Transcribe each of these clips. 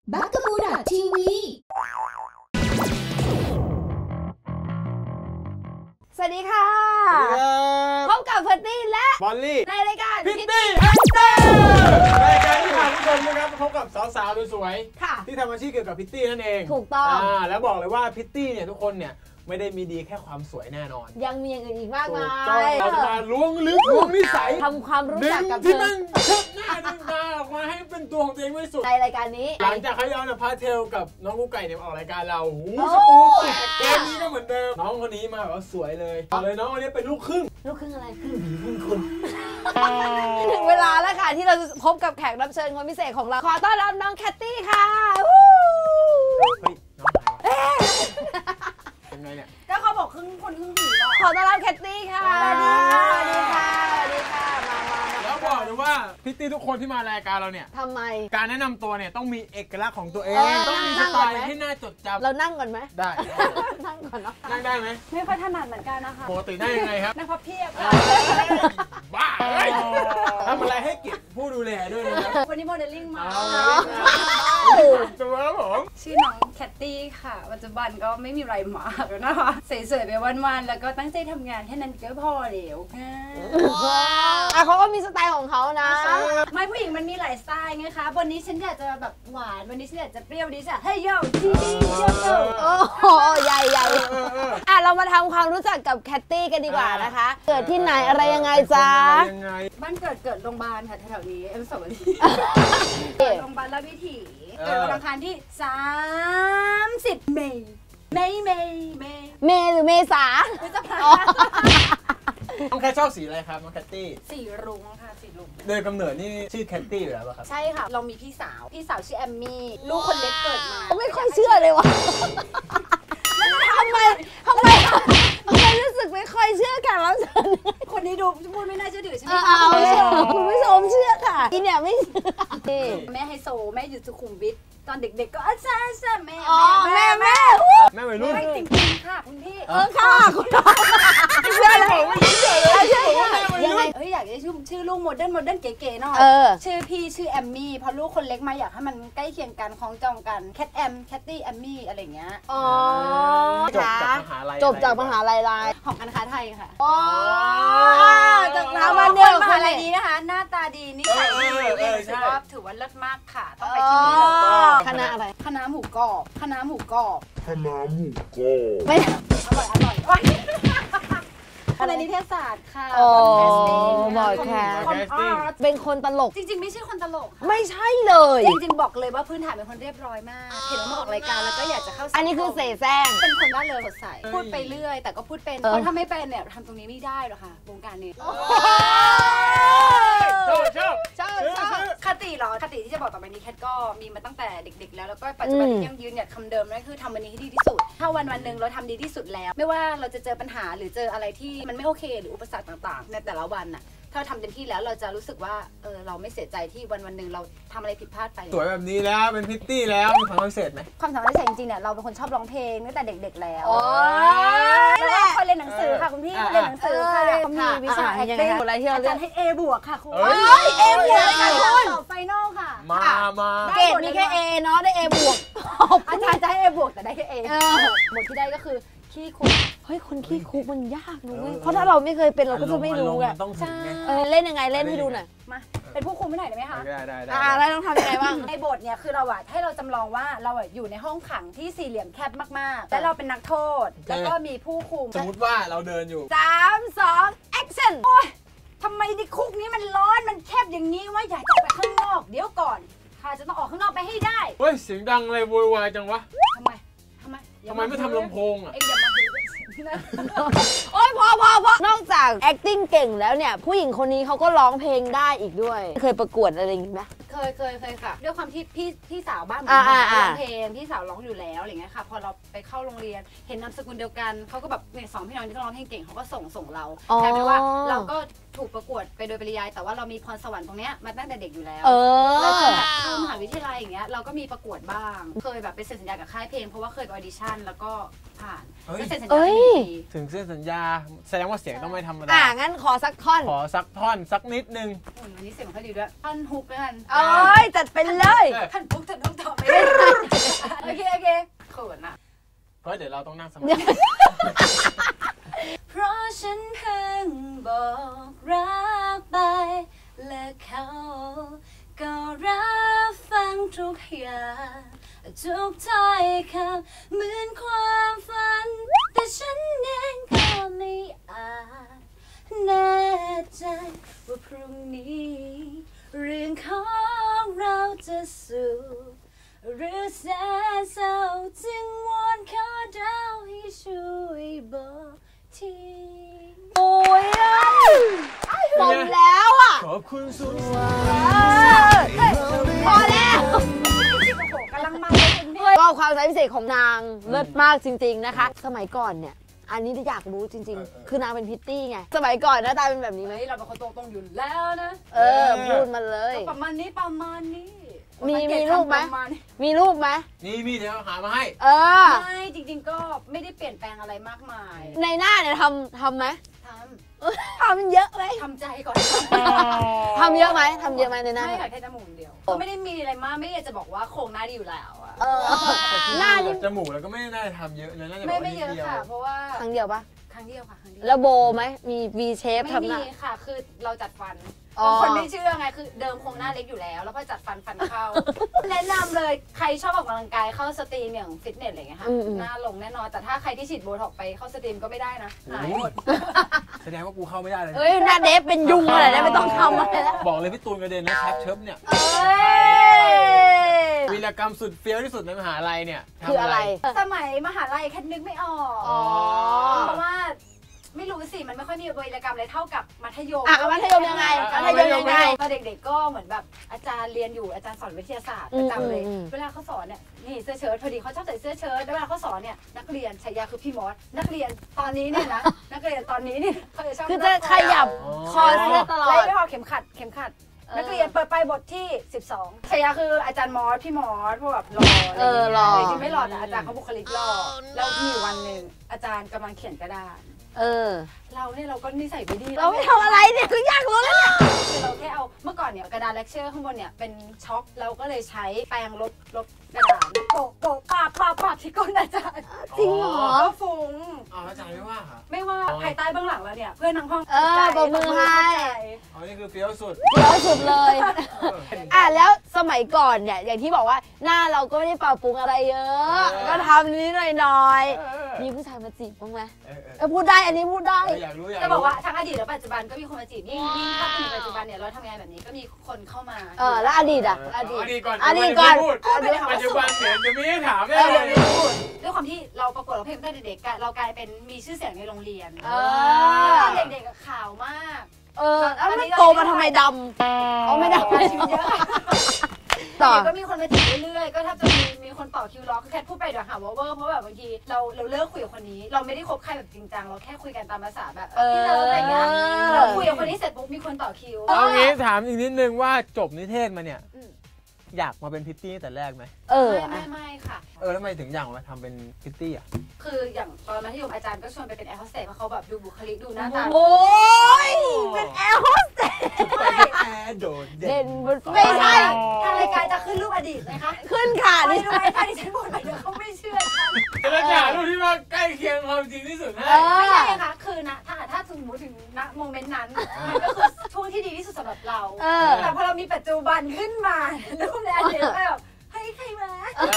บักกะบูดาทีวีสวัสดีค่ะพบกับเฟอร์ตี้และบอลลี่ในรายการพิตตี้แอนเตอร์รายการที่พาผู้ชมนะครับพบกับสาวๆสวยๆที่ทำอาชีพเกี่ยวกับพิตตี้นั่นเองถูกต้องแล้วบอกเลยว่าพิตตี้เนี่ยทุกคนเนี่ยไม่ได้มีดีแค่ความสวยแน่นอนยังมีอย่างอื่นอีกมากมายเราจะมาล้วงลึกล้วงนิสัยทำความรู้จักกับที่มันเชิดหน้าดึงตาออกมาให้เป็นตัวของตัวเองไม่สุดในรายการนี้หลังจากเขาย้อนพาเทลกับน้องกุ๊กไก่เนี่ยออกรายการเราสปูแตกเกมนี้ก็เหมือนเดิมน้องคนนี้มาแบบว่าสวยเลยน้องคนนี้เป็นลูกครึ่งอะไรครึ่งคนถึงเวลาแล้วค่ะที่เราจะพบกับแขกรับเชิญคนพิเศษของเราขอต้อนรับน้องแคทตี้ค่ะเฮ้ยน้องหายเป็นไงเนี่ยก็เขาบอกครึ่งคนครึ่งผีขอต้อนรับแคทตี้ค่ะสวัสดีค่ะมาแล้วบอกเลยว่าพิตตี้ทุกคนที่มารายการเราเนี่ยทำไมการแนะนำตัวเนี่ยต้องมีเอกลักษณ์ของตัวเองต้องมีสไตล์ให้น่าจดจำเรานั่งก่อนไหมได้นั่งก่อนเนาะนั่งได้ไหมไม่ค่อยถนัดเหมือนกันนะคะปกตินั่งยังไงครับนั่งพับเพียบบ้าทำอะไรให้เกียรติผู้ดูแลด้วยนะครับวันนี้โมเดลลิ่งมาตัวครับผมชื่อน้องแคทตี้ค่ะปัจจุบันก็ไม่มีไรมากนะคะเสยๆไปวันๆแล้วก็ตั้งใจทำงานแค่นั้นก็พอแล้วค่ะเขาก็มีสไตล์ของเขานะไม่ผู้หญิงมันมีหลายสไตล์ไงคะวันนี้ฉันอยากจะแบบหวานวันนี้ฉันอยากจะเปรี้ยวดิฉันเฮ้ยโย่จีโย่โอ้โหใหญ่เรามาทำความรู้จักกับแคทตี้กันดีกว่านะคะเกิดที่ไหนอะไรยังไงจ๊ะบ้านเกิดโรงพยาบาลค่ะแถวนี้สวัสดีโรงพยาบาลราชวิถีเกิดวันอังคารที่30 เมษหรือเมษาพฤษภาน้องแคทชอบสีอะไรครับน้องแคทตี้สีรุ้งค่ะสีรุ้งโดยกำเนิดนี่ชื่อแคทตี้อยู่แล้วป่ะครับใช่ค่ะเรามีพี่สาวชื่อแอมมี่ลูกคนเล็กเกิดมาไม่ค่อยเชื่อเลยวะทำไมรู้สึกไม่ค่อยเชื่อกันแล้วคนนี้ดูพูดไม่น่าเชื่อถือใช่ไหมคะคุณผู้ชมเชื่อค่ะอีเนี่ยไม่แม่ไฮโซแม่อยู่สุขุมวิทตอนเด็กๆก็ใช่แม่วัยรุ่นจริงๆค่ะคุณพี่ค่ะคุณเชื่อเลยไม่เชื่อเลยยังไงอยากได้ชื่อลูกโมเดิร์นเก๋ๆหน่อยชื่อพี่ชื่อแอมมี่เพราะลูกคนเล็กมาอยากให้มันใกล้เคียงกันคล้องจองกันแคทแอมแคทตี้แอมมี่อะไรเงี้ยจบจากมหาลัยของการค้าไทยค่ะจากมหาวันเดียวมหาลัยนี้นะคะหน้าตาดีนิสัยดีถือว่าเลิศมากค่ะต้องไปที่นี่คณะอะไรคณะหมูกรอบไม่อร่อยคณะนิเทศศาสตร์ค่ะบอดแคสเป็นคนตลกจริงๆไม่ใช่คนตลกไม่ใช่เลยจริงๆบอกเลยว่าพื้นฐานเป็นคนเรียบร้อยมากเห็นว่ามาออกรายการแล้วก็อยากจะเข้าอันนี้คือเสแสร้งเป็นคนร่าเริงสดใสพูดไปเรื่อยแต่ก็พูดเป็นเพราะถ้าไม่เป็นเนี่ยทำตรงนี้ไม่ได้หรอกค่ะวงการนี้ชอบคติเหรอคติที่จะบอกต่อไปนี้แคทก็มีมาตั้งแต่เด็กๆแล้วก็ปัจจุบันยังยืนหยัดคำเดิมนั่นคือทำวันนี้ให้ดีที่สุดถ้าวันหนึ่งเราทำดีที่สุดแล้วไม่ว่าเราจะเจอปัญหาหรือเจออะไรที่มันไม่โอเคหรืออุปสรรคต่างๆในแต่ละวันน่ะถ้าเราทำเต็มที่แล้วเราจะรู้สึกว่าเราไม่เสียใจที่วันหนึ่งเราทำอะไรผิดพลาดไปสวยแบบนี้แล้วเป็นพิตตี้แล้วมีความพิเศษไหมความสามารถพิเศษจริงๆเนี่ยเราเป็นคนชอบร้องเพลงตั้งแต่เด็กๆแล้วแล้วก็เคยเรียนหนังสือค่ะคุณพี่เรียนหนังสือค่ะเขามีวิชา acting อะไรที่เราเรียนให้ A บวกค่ะคุณ A บวกค่ะคุณไฟนอลค่ะมาเกรดมีแค่ A เนาะได้ A บวกอาจารย์จะให้ A บวกแต่ได้แค่ A บทที่ได้ก็คือขี้คุกเฮ้ยคนขี้คุกมันยากเลยเพราะถ้าเราไม่เคยเป็นเราก็จะไม่รู้ไงใช่เล่นยังไงเล่นให้ดูหน่อยมาเป็นผู้คุมไม่หน่อยได้ไหมคะได้แล้วต้องทำยังไงบ้างในบทเนี่ยคือเราให้เราจำลองว่าเราอยู่ในห้องขังที่สี่เหลี่ยมแคบมากๆและเราเป็นนักโทษแล้วก็มีผู้คุมสมมติว่าเราเดินอยู่ 3 2 action โอ๊ยทำไมในคุกนี้มันร้อนมันแคบอย่างนี้ว่าอยากจะออกไปข้างนอกเดี๋ยวก่อนค่ะจะต้องออกข้างนอกไปให้ได้เฮ้ยเสียงดังเลยโวยวายจังวะทำไมไม่ทำลำโพงอ่ะโอ๊ยพอนอกจาก acting เก่งแล้วเนี่ยผู้หญิงคนนี้เขาก็ร้องเพลงได้อีกด้วยเคยประกวดอะไรอย่างงี้ไหมเคยค่ะด้วยความที่พี่สาวบ้านผมร้องเพลงพี่สาวร้องอยู่แล้วอะไรเงี้ยค่ะพอเราไปเข้าโรงเรียนเห็นนามสกุลเดียวกันเขาก็แบบเนี่ย2พี่น้องที่ต้องร้องเพลงเก่งเขาก็ส่งเราแต่ไม่ว่าเราก็ถูกประกวดไปโดยปริยายแต่ว่าเรามีพรสวรรค์ตรงเนี้ยมาตั้งแต่เด็กอยู่แล้วแล้วจนแบบเข้ามหาวิทยาลัยอย่างเงี้ยเราก็มีประกวดบ้างเคยแบบไปเซ็นสัญญากับค่ายเพลงเพราะว่าเคยไปออดิชั่นแล้วก็ผ่านก็เซ็นสัญญาถึงเซ็นสัญญาแสดงว่าเสียงต้องไม่ธรรมดางั้นขอสักท่อนสักนิดนึงวันนี้เสียงเขาดีด้วยท่อนฮุกด้วยกันจัดเป็นเลยท่อนฮุกท่อนต่อไปโอเคเขินอะเพราะเดี๋ยวเราต้องนั่งสมาธิเพราะฉันเพิ่งบอกรักไปและเขาก็รับฟังทุกอย่างทุกถ้อยคำเหมือนความฝันแต่ฉันเองก็ไม่อาจแน่ใจว่าพรุ่งนี้เรื่องของเราจะสุขหรือแสนเศร้าจึงวอนขอดาวให้ช่วยบอกทีโอ้ยสมแล้วอ่ะขอบคุณสุดพอแล้วกำลังมาเลยคุณพี่ก็ความสามารถพิเศษของนางเลิศมากจริงๆนะคะ สมัยก่อนเนี่ย อันนี้อยากรู้จริงๆ คือนางเป็นพิตตี้ไง สมัยก่อนหน้าตาเป็นแบบนี้ไหมเฮ้ยเราเป็นคนตรงๆอยู่แล้วนะพูดมาเลยก็ประมาณนี้มีรูปไหมประาณนี้มีรูปไหมนี่เดี๋ยวหามาให้ไม่จริงๆก็ไม่ได้เปลี่ยนแปลงอะไรมากมายในหน้าเนี่ยทำไหมททำเยอะไหมำทำใจก่อนทำเยอะไหมทำเยอะไหมในหน้าไม่เนี่ยค่ะแค่จมูกเดียวก็ไม่ได้มีอะไรมากไม่อยากจะบอกว่าโครงหน้าดีอยู่แล้วอะหน้านี่จมูกแล้วก็ไม่ได้ทำเยอะเลยน่าจะแบบไม่เยอะค่ะ เพราะว่าครั้งเดียวปะครั้งเดียวค่ะครั้งเดียวแล้วโบไหมมี V shape ไม่ทำหน้ามีค่ะคือเราจัดฟันอ๋อบางคนไม่เชื่อไงคือเดิมโครงหน้าเล็กอยู่แล้ว แล้วพอจัดฟันเข้า แนะนำเลยใครชอบออกกำลังกายเข้าสตรีมอย่างฟิตเนสอะไรอย่างเงี้ยค่ะหน้าลงแน่นอนแต่ถ้าใครที่ฉีดโบท็อกซ์ไปเข้าสตรีมก็ไม่ได้นะหายหมดแสดงว่ากูเข้าไม่ได้เลยเอ้ยหน้าเดฟเป็นยุงอะไรนะไม่ต้องทำอะไรแล้วบอกเลยพี่ตูนกระเด็นนะแชปเชิบเนี่ยเอ้ยวีรกรรมสุดเฟี้ยวที่สุดในมหาลัยเนี่ยทำคืออะไรสมัยมหาลัยแค่นึกไม่ออกอ๋อเพราะว่าไม่รู้สิมันไม่ค่อยมีวีรกรรมอะไรเท่ากับมัธยมมัธยมยังไงมัธยมยังไงตอนเด็กๆก็เหมือนแบบอาจารย์เรียนอยู่อาจารย์สอนวิทยาศาสตร์ประจำเลย เวลาเขาสอนเนี่ยนี่เสื้อเชิ้ตพอดีเขาชอบใส่เสื้อเชิ้ตแล้วเวลาเขาสอนเนี่ยนักเรียนฉายาคือพี่มอสนักเรียนตอนนี้เนี่ยนะ นักเรียนตอนนี้เนี่ยเขาจะชอบคือจะขยับคอเสื้อตลอไล่ดไม่พอเข็มขัดนักเรียนเปิดไปบทที่ 12ฉายาคืออาจารย์มอสพี่มอสพวกแบบหล่ออะไรอย่างเงี้ยหล่อจริงๆไม่หล่อแต่อาจารย์เขาบุคลิกหล่อแล้วมีวันหนึ่งอาจารย์กำลังเขียนกระดาษเราเนี่ยเราก็นิสัยไม่ดีเราไม่ทำอะไรเนี่ยคืออยากรู้แล้วเนี่ยคือเราแค่เอาเมื่อก่อนเนี่ยกระดาษเลคเชอร์ข้างบนเนี่ยเป็นช็อคเราก็เลยใช้แปรงลบกระดาษโปะปาที่ก้นอาจารย์จริงเหรอก็ฟุ้งอ้าวอาจารย์ไม่ว่าเหรอไม่ว่าภายใต้เบื้องหลังแล้วเนี่ยเพื่อนทั้งห้องปรบมือให้อ๋อนี่คือเฟี้ยวสุดเยอะสุดเลยแล้วสมัยก่อนเนี่ยอย่างที่บอกว่าหน้าเราก็ไม่ได้ปรับปรุงอะไรเยอะ ก็ทำนิดหน่อยๆมีผู้ชายมาจีบบ้างไหมพูดได้อันนี้พูดได้อยากรู้จะบอกว่าทั้งอดีตและปัจจุบันก็มีคนมาจีบยิ่งถ้าเป็นปัจจุบันเนี่ยเราทำงานแบบนี้ก็มีคนเข้ามาแล้วอดีตอ่ะอดีตก่อนพูดปัจจุบันเดี๋ยวมีให้ถามได้เดี๋ยวเลนี้ยพูดด้วยความที่เราประกวดร้องเพลงตั้งแต่เด็กๆเรากลายเป็นมีชื่อเสียงในโรงเรียนตอนเด็กๆข่าวมากแล้วมันโตมาทำไมดำไม่ดำชีวิตเยอะต่อก็มีคนมาจีบเรื่อยๆก็ถ้าจะมีคนต่อคิวรอก็แค่พูดไปเดี๋ยวหาว่าเวอร์เพราะแบบบางทีเราเลิกคุยกับคนนี้ เราไม่ได้คบใครแบบจริงจังเราแค่คุยกันตามภาษาแบบพี่เลิฟอะไรเงี้ยเราคุยกับคนนี้เสร็จปุ๊บมีคนต่อคิวเอางี้ถามอีกนิดนึงว่าจบนิเทศมาเนี่ยอยากมาเป็นพิตตี้แต่แรกไหมไม่ค่ะแล้วทำไมถึงอยากมาทำเป็นพิตตี้อ่ะคืออย่างตอนมัธยมอาจารย์ก็ชวนไปเป็นแอร์โฮสเตสเพราะเขาแบบดูบุคลิกดูหน้าตาโอ้ยเป็นแอร์โฮสเตสแอร์โดดเด่เด่นนไม่ใช่ทางรายการจะขึ้นรูปอดีตนะคะขึ้นค่ะไม่นี่รู้ไหมถ้าดิฉันพูดไปเดี๋ยวเขาไม่เชื่อฉันแล้วจะหารูปที่ว่าใกล้เคียงความจริงที่สุดให้ไม่ใช่ค่ะคือนะถ้าสมมติถึงณโมเมนต์นั้นมันก็คือช่วงที่ดีที่สุดสำหรับเราแต่พอเรามีปัจจุบันขึ้นมารูปในอดีตก็แบบเฮ้ยใครมา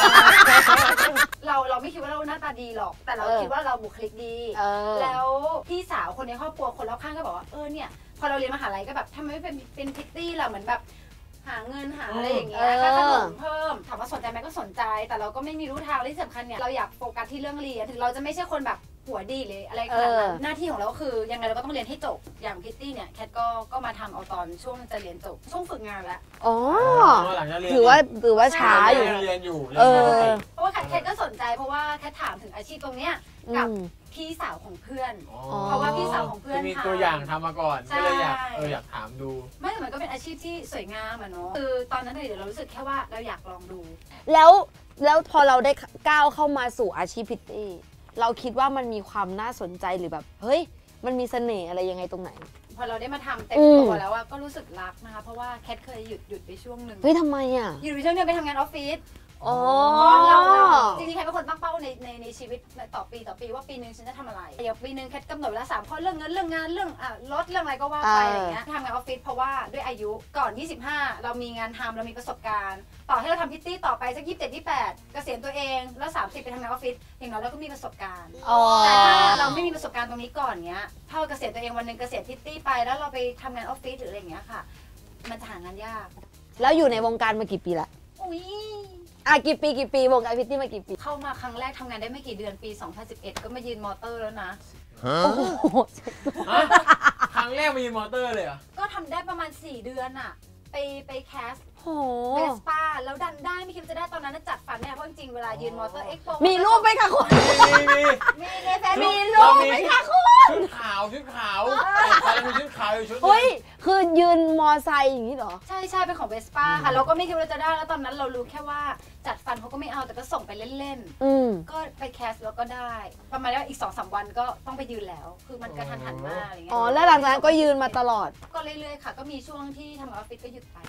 เราไม่คิดว่าเราหน้าตาดีหรอก แต่เราคิดว่าเราบุคลิกดีแล้วพี่สาวคนในครอบครัวคนรอบข้างก็บอกว่าเนี่ยพอเราเรียนมหาลัยก็แบบทำไมไม่เป็นพิตตี้ล่ะเหมือนแบบหาเงินหาอะไรอย่างเงี้ยค่าขนมเพิ่มถามว่าสนใจไหมก็สนใจแต่เราก็ไม่มีรู้ทางและที่สำคัญเนี่ยเราอยากโฟกัสที่เรื่องเรียนถึงเราจะไม่ใช่คนแบบหัวดีเลยอะไรขนาดนั้นหน้าที่ของเราก็คือยังไงเราก็ต้องเรียนให้จบอย่างพิตตี้เนี่ยแคทก็มาทำเอาตอนช่วงจะเรียนจบช่วงฝึกงานแล้วถือว่าช้าอยู่เรียนอยู่เพราะว่าแคทก็สนใจเพราะว่าแคทถามถึงอาชีพตรงเนี้ยกับพี่สาวของเพื่อนเพราะว่าพี่สาวของเพื่อนมีตัวอย่างทำมาก่อนก็เลยอยากถามดูไม่แต่มันก็เป็นอาชีพที่สวยงามอะเนาะคือตอนนั้นเดี๋ยวเรารู้สึกแค่ว่าเราอยากลองดูแล้วพอเราได้ก้าวเข้ามาสู่อาชีพพิตตี้เราคิดว่ามันมีความน่าสนใจหรือแบบเฮ้ยมันมีเสน่ห์อะไรยังไงตรงไหนพอเราได้มาทำเต็มตัวแล้วก็รู้สึกรักนะคะเพราะว่าแคทเคยหยุดไปช่วงหนึ่งเฮ้ยทำไมอ่ะหยุดไปช่วงนึงไปทำงานออฟฟิศอ๋อเราจริงๆแคทเป็นคนตั้งเป้าในชีวิตต่อปีว่าปีนึงฉันจะทำอะไรอย่างปีนึงแคทกำหนดเวลา3 ข้อเรื่องเงินเรื่องงานเรื่องรถเรื่องอะไรก็ว่าไปอะไรเงี้ยทำงานออฟฟิศเพราะว่าด้วยอายุก่อน25เรามีงานทำเรามีประสบการณ์ต่อให้เราทำพิตตี้ต่อไปสัก27 28เกษียณตัวเองแล้ว30ไปทำงานออฟฟิศอย่างน้อยเราก็มีประสบการณ์แต่ถ้าเราไม่มีประสบการณ์ตรงนี้ก่อนเงี้ยถ้าเราเกษียณตัวเองวันนึงเกษียณพิตตี้ไปแล้วเราไปทำงานออฟฟิศหรืออะไรเงี้ยค่ะมันจะหางานยากแล้วอยู่ในวงการมากี่ปีละอุ้ยกี่ปีวงการพิตตี้มากี่ปีเข้ามาครั้งแรกทำงานได้ไม่กี่เดือนปี2011ก็มายืนมอเตอร์แล้วนะโอ้โหครั้งแรกมายืนมอเตอร์เลยเหรอก็ทำได้ประมาณ4 เดือนอะไปแคสเวสป้าแล้วดันได้ไม่คิดจะได้ตอนนั้นจัดฟันเนี่ยเพราะจริงๆเวลายืนมอเตอร์เอ็กโปมีรูปไหมคะคุณมีในแฟนมีรูปไหมคะคุณชุดขาวมีชุดขาวอยู่ชุดเฮ้ยคือยืนมอไซค์อย่างนี้เหรอใช่เป็นของเวสป้าค่ะเราก็ไม่คิดว่าจะได้แล้วตอนนั้นเรารู้แค่ว่าจัดฟันเขาก็ไม่เอาแต่ก็ส่งไปเล่นๆก็ไปแคสแล้วก็ได้ประมาณว่าอีก 2-3 วันก็ต้องไปยืนแล้วคือมันกระทันหันมากอะไรเงี้ยแล้วหลังจากนั้นก็ยืนมาตลอดก็เรื่อยๆค่ะก็มีช่วงที่ทำออฟฟิศก็หยุดไป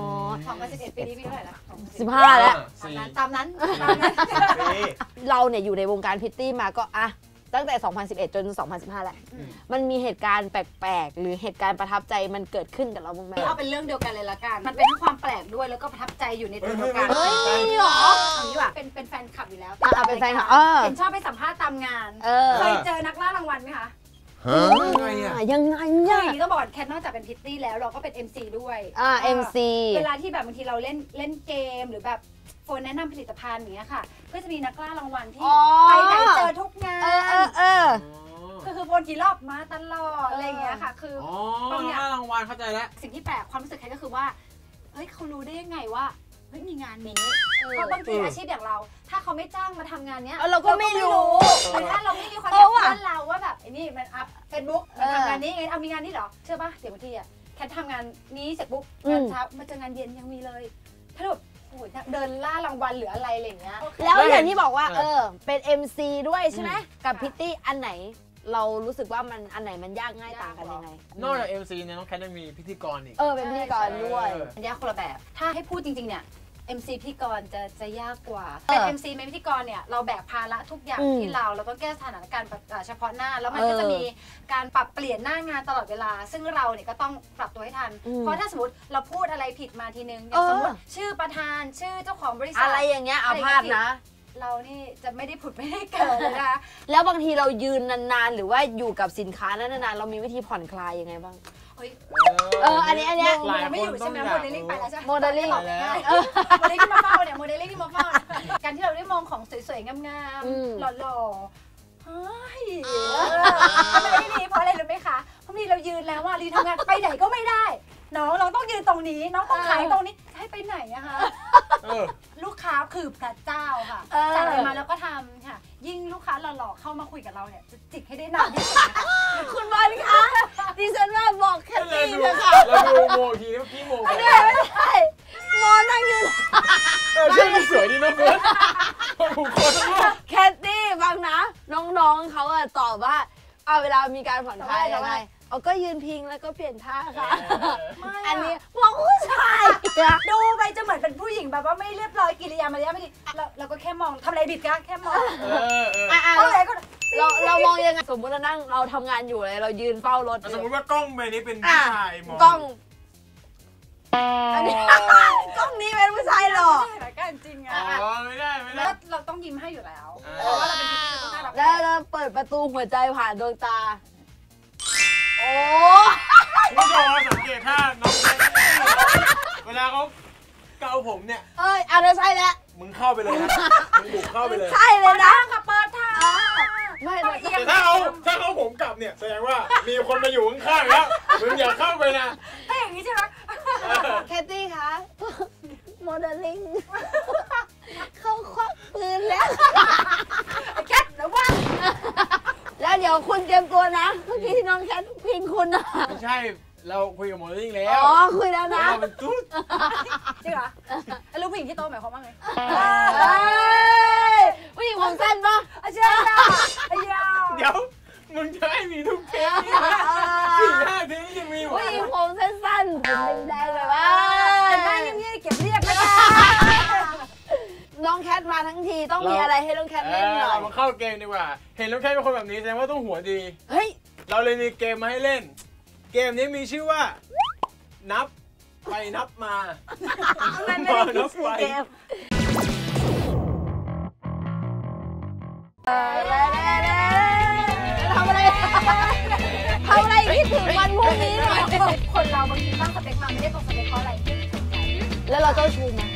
2011ปีนี้ปีเท่าไหร่ละ 15แล้วตามนั้นเราเนี่ยอยู่ในวงการพิตตี้มาก็ตั้งแต่2011จน2015แหละมันมีเหตุการณ์แปลกๆหรือเหตุการณ์ประทับใจมันเกิดขึ้นกับเราบ้างไหมเอาเป็นเรื่องเดียวกันเลยละกันมันเป็นทั้งความแปลกด้วยแล้วก็ประทับใจอยู่ในตัวเดียวกันเฮ้ยหรออย่างนี้ว่ะเป็นแฟนคลับอยู่แล้วเป็นแฟนคลับเห็นชอบไปสัมภาษณ์ตามงานเคยเจอนักล่ารางวัลไหมคะยังไงเนี่ยก็บอกแคทนอกจากเป็นพิตตี้แล้วเราก็เป็น MC ด้วย MC เวลาที่แบบบางทีเราเล่นเกมหรือแบบโฟนแนะนำผลิตภัณฑ์อย่างเงี้ยค่ะก็จะมีนักล่ารางวัลที่ไปไหนเจอทุกงานคือโฟนกี่รอบมาตลอดอะไรอย่างเงี้ยค่ะคือต้องล่ารางวัลเข้าใจแล้วสิ่งที่แปลกความรู้สึกแคทก็คือว่าเฮ้ยเขารู้ได้ยังไงว่าเฮ้ยมีงานนี้เพราะบางทีอาชีพอย่างเราถ้าเขาไม่จ้างมาทำงานเนี้ยเราก็ไม่รู้หรือถ้าเราไม่มีความรู้บ้านเราว่าแบบไอ้นี่มันอัพเฟซบุ๊กมาทำงานนี้ไงเอามีงานนี้เหรอเชื่อป่ะเดี๋ยวบางทีอะแค่ทำงานนี้เสร็จปุ๊บงานเช้ามาเจองานเย็นยังมีเลยถ้าแบบโอ้ยเดินล่ารางวัลหรืออะไรอะไรอย่างเงี้ยแล้วอย่างที่บอกว่าเป็น MC ด้วยใช่ไหมกับพิตตี้อันไหนเรารู้สึกว่ามันอันไหนมันยากง่ายต่างกันยังไงนอกจาก MC เนี่ยน้องแคทยังมีพิธีกรอีกเป็นพิธีกรด้วยมันยากคนละแบบถ้าให้พูดจริงๆเนี่ยMC พิธีกรจะยากกว่าเป็น MC เป็นพิธีกรเนี่ยเราแบกภาระทุกอย่างที่เราต้องแก้สถานการณ์เฉพาะหน้าแล้วมันก็จะมีการปรับเปลี่ยนหน้างานตลอดเวลาซึ่งเราเนี่ยก็ต้องปรับตัวให้ทันเพราะถ้าสมมติเราพูดอะไรผิดมาทีนึงอย่างสมมติชื่อประธานชื่อเจ้าของบริษัทอะไรอย่างเงี้ยเอาพลาดนะเรานี่จะไม่ได้ผุดไม่ได้เกิดเลยนะแล้วบางทีเรายืนนานๆหรือว่าอยู่กับสินค้านั้นนานๆเรามีวิธีผ่อนคลายยังไงบ้างอันนี้ไม่อยู่ใช่ไหมโมเดลลิ่งไปแล้วใช่ไหมโมเดลลิ่งโมเดลลิ่งที่มาเฝ้าเนี่ยโมเดลลิ่งที่มาเฝ้าการที่เราได้มองของสวยๆงามๆหล่อๆเฮ้ยมันไม่ดีเพราะอะไรรู้ไหมคะเพราะมีเรายืนแล้วว่ารีทำงานไปไหนก็ไม่ได้น้องเราต้องยืนตรงนี้น้องต้องขายตรงนี้ให้ไปไหนอะคะลูกค้าคือพระเจ้าค่ะสั่งอะไรมาแล้วก็ทำค่ะยิ่งลูกค้าหล่อๆเข้ามาคุยกับเราเนี่ยจะจิกให้ได้นานที่สุดคุณบอลคะดิฉันว่าบอกแคทตี้เลยค่ะเราดูโมทีเมื่อกี้โมไม่ได้โมนั่งอยู่ใช่ไม่สวยดีนะเพื่อนแคทตี้ฟังนะน้องๆเขาตอบว่าเวลามีการผ่อนคลายยังไงก็ยืนพิงแล้วก็เปลี่ยนท่าค่ะอันนี้มองผู้ชายดูไปจะเหมือนเป็นผู้หญิงแบบว่าไม่เรียบร้อยกิริยามารยาทไม่ดีเราก็แค่มองทำอะไรผิดกันแค่มองเรามองยังไงสมมติเราทำงานอยู่เลยเรายืนเฝ้ารถสมมติว่ากล้องใบนี้เป็นผู้ชายมองกล้องกล้องนี้เป็นผู้ชายหรอกันจริงอ่ะไม่ได้เราต้องยิ้มให้อยู่แล้วเพราะว่าเราเป็นพิธีกรน่ารักแล้วเปิดประตูหัวใจผ่านดวงตาโอ้ผู้ชมสังเกตถ้าน้องแคทเวลาเขาเกาผมเนี่ยอันนั้นใช่แล้วมึงเข้าไปเลยนะมึงบุกเข้าไปเลยใช่เลยนะค่ะเปิดทางไม่แต่ถ้าเขาผมกลับเนี่ยแสดงว่ามีคนมาอยู่ข้างๆแล้วมึงอย่าเข้าไปนะถ้าอย่างนี้ใช่ไหมแคทตี้คะโมเดลลิ่งเขาควักปืนแล้วแคทแล้วว่าแล้วเดี๋ยวคุณเตรียมตัวนะเมื่อกี้ที่น้องแคทพิงคุณนะไม่ใช่เราคุยกับโมเดลลิ่งแล้วคุยแล้วนะมันตุ๊ดจริงเหรอแล้วผู้หญิงที่โตหมายความว่าไงผู้หญิงผมสั้นปะเชื่อเดี๋ยวมึงจะให้มีทุกเทป4-5 เทปยังมีผู้หญิงผมสั้นๆผมแดงๆเลยว่าหน้าเงียบๆเก็บเรียบนะทมาทั้งทีต้องมีอะไรให้น้องแคทเล่นหน่อยเรามาเข้าเกมดีกว่าเห็นน้องแคทเป็นคนแบบนี้แสดงว่าต้องหัวดีเฮ้ยเราเลยมีเกมมาให้เล่นเกมนี้มีชื่อว่านับไปนับมามันไม่ได้ชื่อเกมทำอะไรคิดถึงวันพรุ่งนี้หน่อยคนเราบางทีตั้งสเปคมาไม่ได้ตรงสเปคเพราะอะไรที่ไม่ถูกใจแล้วเราเจ้าชู้ไหม